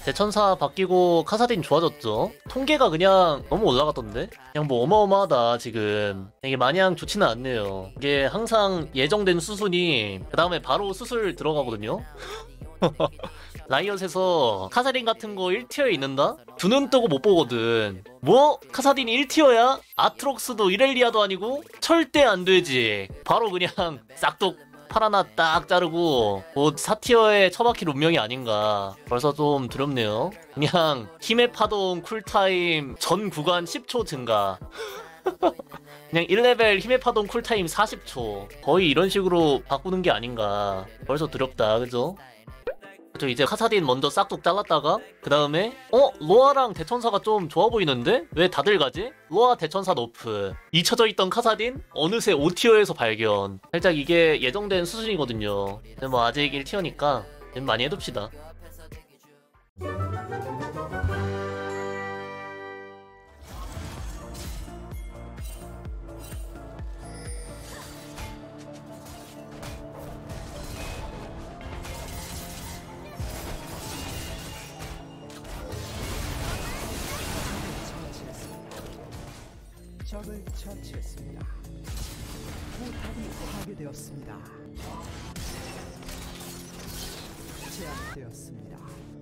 대천사 바뀌고 카사딘 좋아졌죠. 통계가 그냥 너무 올라갔던데? 그냥 뭐 어마어마하다 지금. 이게 마냥 좋지는 않네요. 이게 항상 예정된 수순이 그 다음에 바로 수술 들어가거든요. 라이엇에서 카사딘 같은 거 1티어에 있는다? 두 눈 뜨고 못 보거든. 뭐? 카사딘이 1티어야? 아트록스도 이렐리아도 아니고? 절대 안 되지. 바로 그냥 싹둑 팔 하나 딱 자르고 뭐 4티어에 처박힐 운명이 아닌가. 벌써 좀 두렵네요. 그냥 힘의 파동 쿨타임 전 구간 10초 증가. 그냥 1레벨 힘의 파동 쿨타임 40초. 거의 이런 식으로 바꾸는 게 아닌가. 벌써 두렵다, 그죠? 저 이제 카사딘 먼저 싹둑 잘랐다가 그 다음에 로아랑 대천사가 좀 좋아 보이는데? 왜 다들 가지? 로아 대천사 너프 잊혀져 있던 카사딘 어느새 5티어에서 발견. 살짝 이게 예정된 수준이거든요. 근데 뭐 아직 1티어니까 많이 해둡시다. 적을 처치했습니다. 포탑이 파괴되었습니다. 제압되었습니다.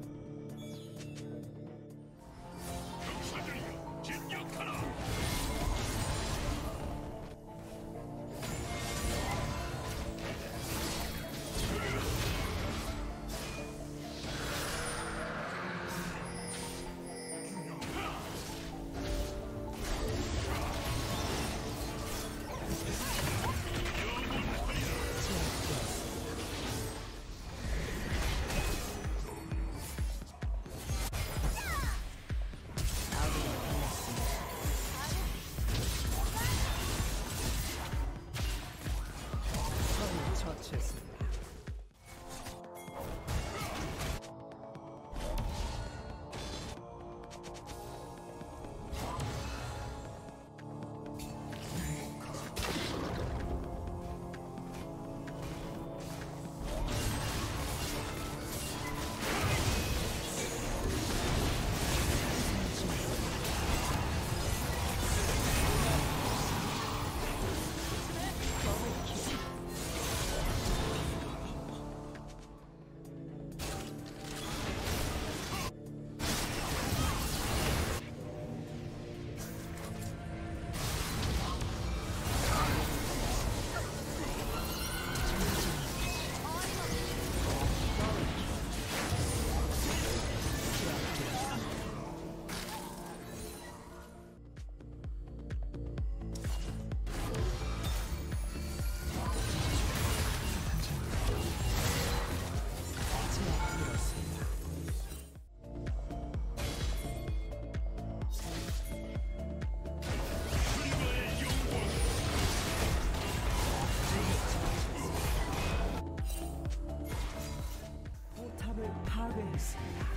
처치했습니다. 파괴했습니다.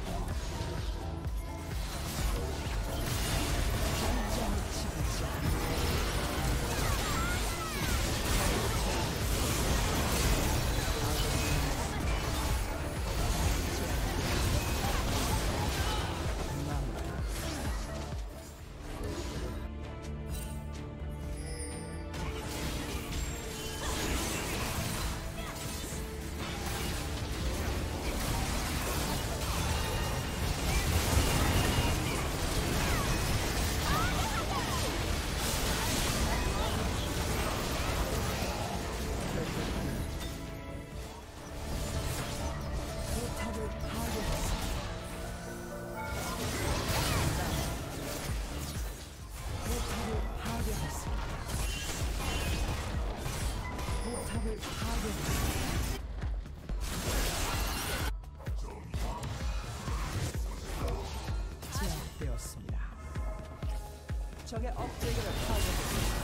제압되었습니다. 적의 억제기를 파괴했습니다.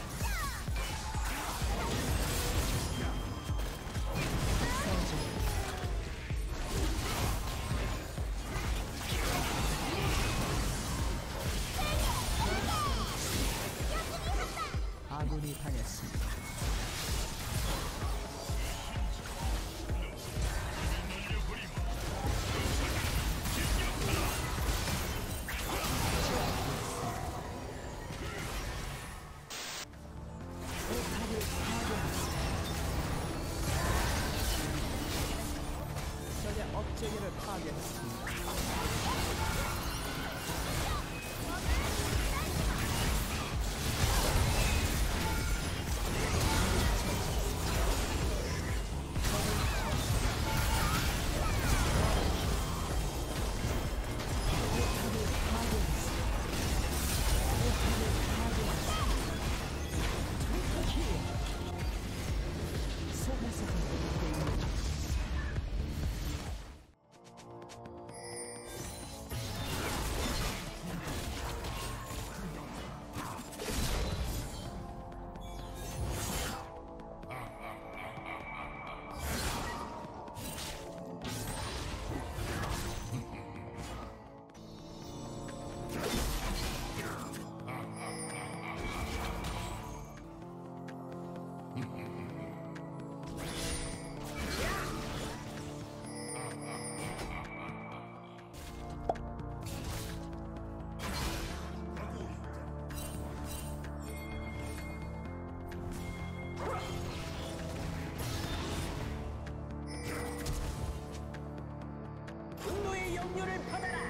아군이 당했습니다. 억제기를 파괴했습니다. 분노의 영유를 받아라.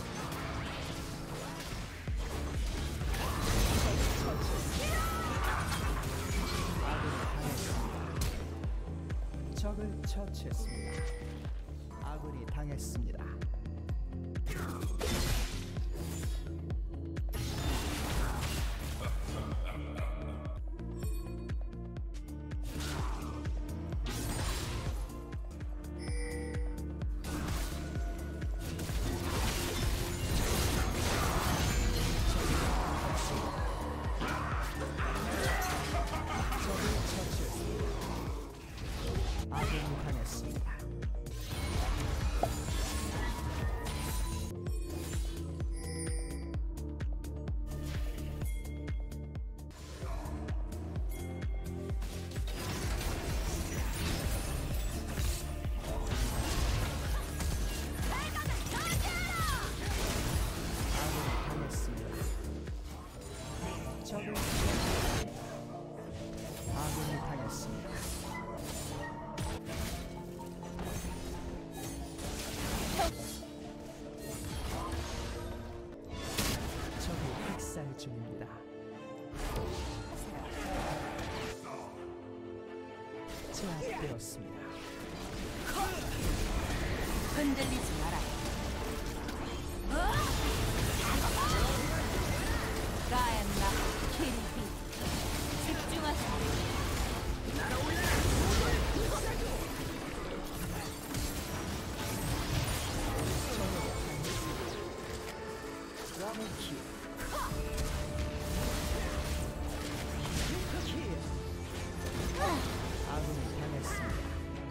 적을 처치했습니다. 아군이 당했습니다. 적을 처치했습니다. 아군이 당했습니다. 아군이 당했습니다. 적을 처치했습니다. 아군이 당했습니다. 적이 학살 중입니다. 제압되었습니다. 흔들리지 마라. 가엔나 키리비 집중하세요. 더블킬. 킬. 아군이 당했습니다.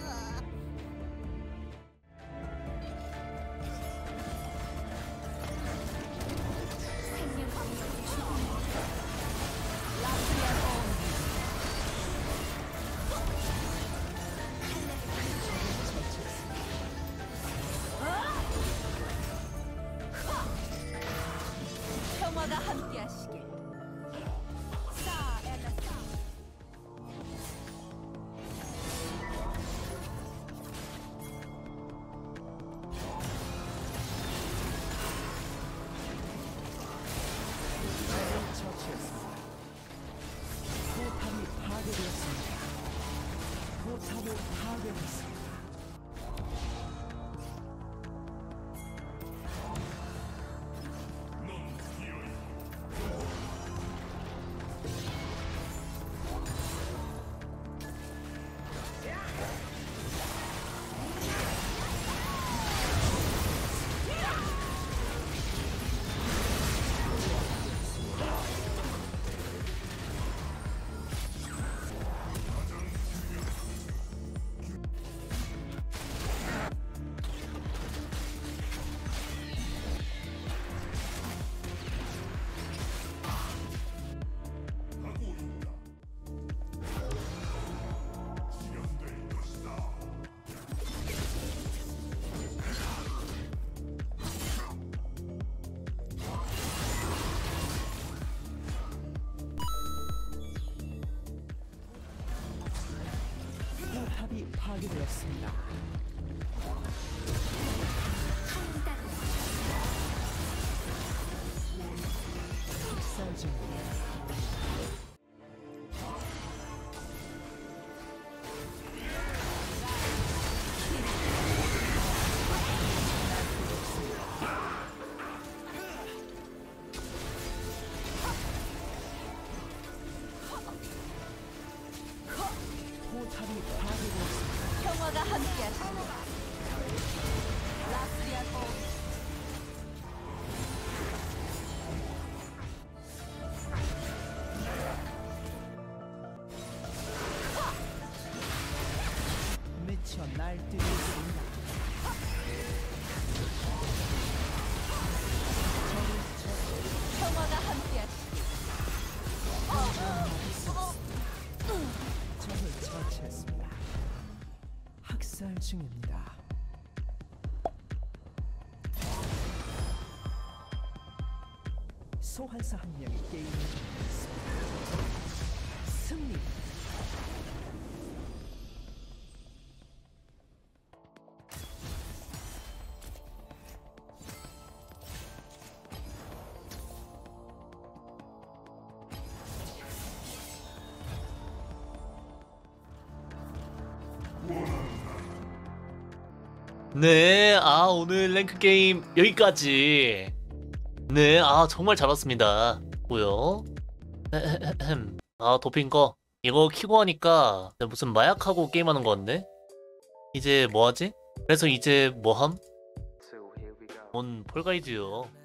평화가 함께하시길. 싸, 에다 싸. 적을 처치했습니다. 포탑이 파괴되었습니다. 포탑을 파괴했습니다. 포탑이 파괴되었습니다. 날뛰고 있습니다. 평화가 함께하시길. 적을 처치했습니다. 학살 중입니다. 소환사 한 명이 게임을 중단했습니다. 승리. 네, 오늘 랭크 게임 여기까지. 네, 정말 잘 왔습니다. 뭐요? 도핑 거. 이거 키고 하니까 무슨 마약하고 게임하는 거 같네? 이제 뭐 하지? 그래서 이제 뭐 함? 뭔 폴가이즈요.